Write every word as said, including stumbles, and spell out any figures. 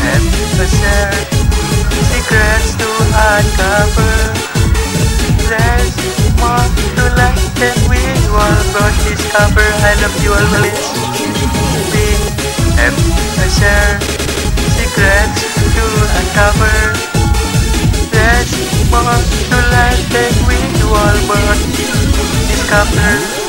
and a share secrets to uncover. There's more to life than we all got discover. I love you always. We have a share secrets to uncover. There's more to life than we all got discover.